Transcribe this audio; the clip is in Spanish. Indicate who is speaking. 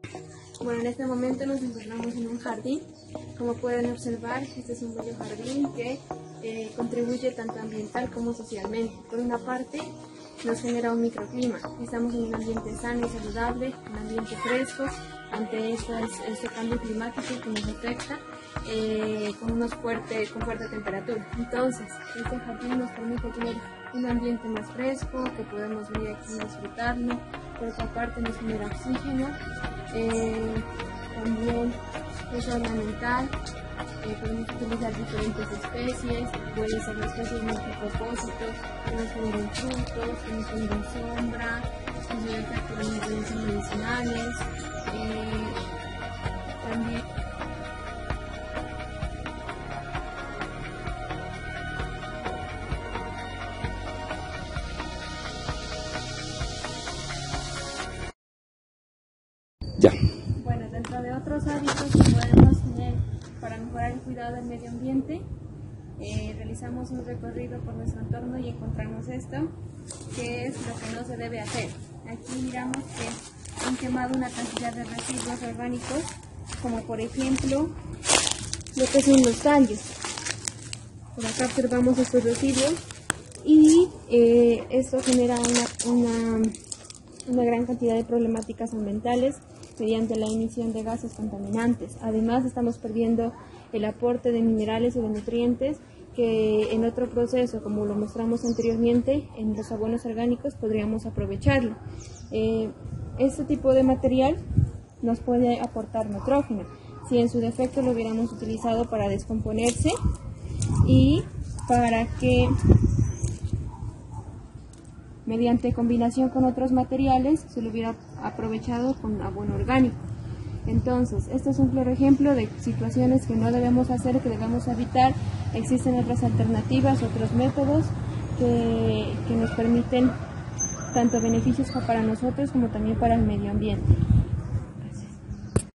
Speaker 1: Bueno, en este momento nos encontramos en un jardín. Como pueden observar, este es un bello jardín que contribuye tanto ambiental como socialmente. Por una parte, nos genera un microclima. Estamos en un ambiente sano y saludable, un ambiente fresco ante este cambio climático que nos afecta con fuerte temperatura. Entonces, este jardín nos permite tener un ambiente más fresco, que podemos venir aquí y disfrutarlo. Por otra parte, nos genera oxígeno. También es ornamental, podemos utilizar diferentes especies, pueden ser especies multipropósitos, que nos generen frutos, que nos generen sombra, que se efectúan ingredientes medicinales, también.
Speaker 2: Ya.
Speaker 1: Bueno, dentro de otros hábitos que podemos tener para mejorar el cuidado del medio ambiente, realizamos un recorrido por nuestro entorno y encontramos esto, que es lo que no se debe hacer. Aquí miramos que han quemado una cantidad de residuos orgánicos, como por ejemplo lo que son los tallos. Por acá observamos estos residuos y esto genera una gran cantidad de problemáticas ambientales mediante la emisión de gases contaminantes. Además, estamos perdiendo el aporte de minerales y de nutrientes que en otro proceso, como lo mostramos anteriormente, en los abonos orgánicos podríamos aprovecharlo. Este tipo de material nos puede aportar nitrógeno, si en su defecto lo hubiéramos utilizado para descomponerse y para que mediante combinación con otros materiales se lo hubiera aprovechado con abono orgánico. Entonces, este es un claro ejemplo de situaciones que no debemos hacer, que debemos evitar. Existen otras alternativas, otros métodos que nos permiten tanto beneficios para nosotros como también para el medio ambiente.